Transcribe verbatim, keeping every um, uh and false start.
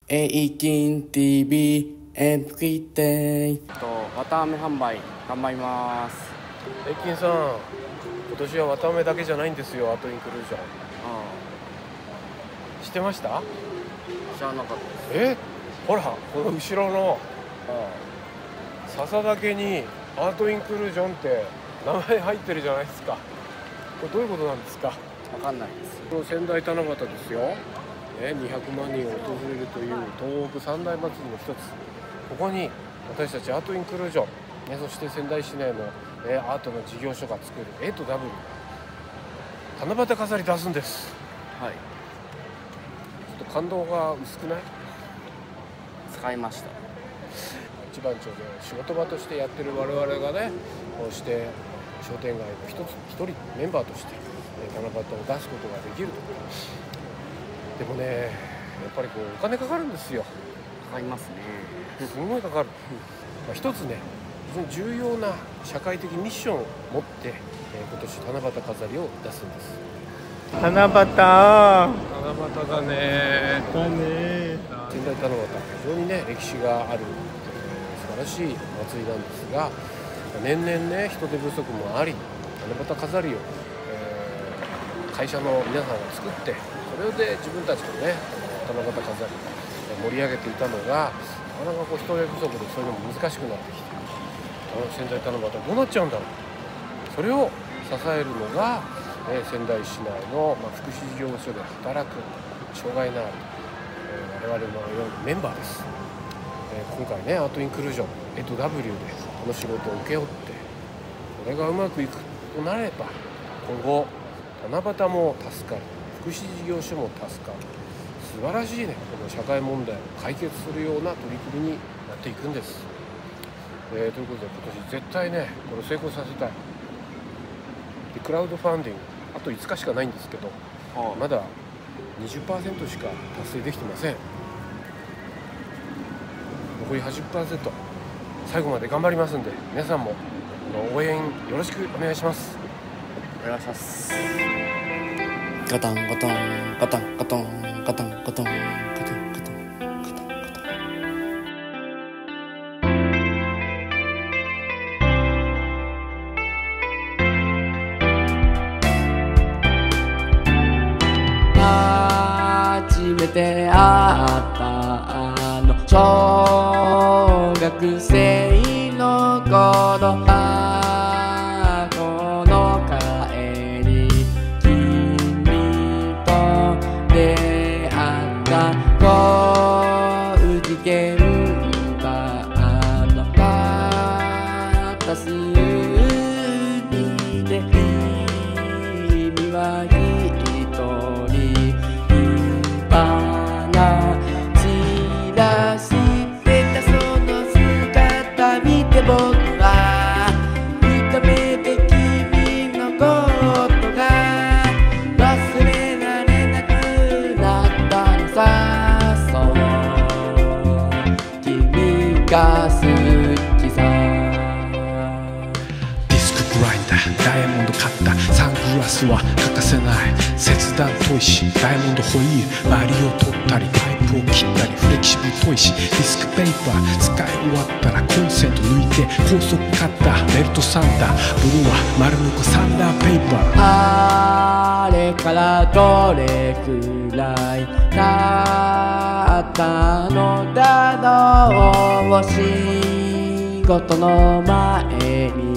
エイキン ティーブイ エブリデイと綿あめ販売頑張ります。 エイキンさん、今年は綿あめだけじゃないんですよ、アートインクルージョン。ああ、知ってました？ 知らなかったです。 え、ほらこの後ろの笹竹にアートインクルージョンって名前入ってるじゃないですか。これどういうことなんですか？ わかんないです。 仙台七夕ですよ、ね、にひゃくまんにん訪れるという東北三大祭りの一つ。ここに私たちアートインクルージョン、ね、そして仙台市内の、ね、アートの事業所が作る エーとダブリュー 七夕飾り出すんです。 はい、 ちょっと感動が薄くない？ 使いました。 一番町で仕事場としてやってる我々がね、こうして商店街の一つ一人メンバーとして七夕を出すことができると。でもね、やっぱりこうお金かかるんですよ。 かかりますね。 すごいかかる。まあ、一つね、非常に重要な社会的ミッションを持って、えー、今年七夕飾りを出すんです。 七夕七夕だねだね仙台七夕、非常にね歴史がある、えー、素晴らしい祭りなんですが、年々ね人手不足もあり、七夕飾りを、えー、会社の皆さんが作って、それで自分たちのね七夕飾り盛り上げていたのが、なかなかこう人手不足でそういうのも難しくなってきて、仙台七夕どうなっちゃうんだろう。それを支えるのが、えー、仙台市内の、まあ、福祉事業所で働く障害のある、えー、我々のようなメンバーです。えー、今回ねアートインクルージョン エーとダブリュー でこの仕事を請け負って、これがうまくいくとなれば、今後七夕も助かる、福祉事業所も助かる、素晴らしいねこの社会問題を解決するような取り組みになっていくんです。えー、ということで今年絶対ねこれを成功させたい。でクラウドファンディングあといつかしかないんですけど、はあ、まだ にじゅっパーセント しか達成できてません。残り はちじゅっパーセント 最後まで頑張りますんで、皆さんも応援よろしくお願いします。 お願いします。ガタンガタンガタンガタンガタンガタンガタンガタンガタンガタン。初めて会ったあの小学生の頃、学校の帰り君と出会った工事現場の片隅で、君は一人散らしてたその姿見て、僕は認めて君のことが忘れられなくなったのさ。そう君が好きさ。 ディスクグラインダー、ダイヤモンドカッター、サングラスは欠かせない。切断砥石、ダイヤモンドホイール、バリを取ったりパイプを切ったり、フレキシブル砥石、ディスクペーパー使い終わったらコンセント抜いて高速カッター、ベルトサンダー、ブルーは丸抜くサンダーペーパー。 あれからどれくらい経ったのだろう。仕事の前に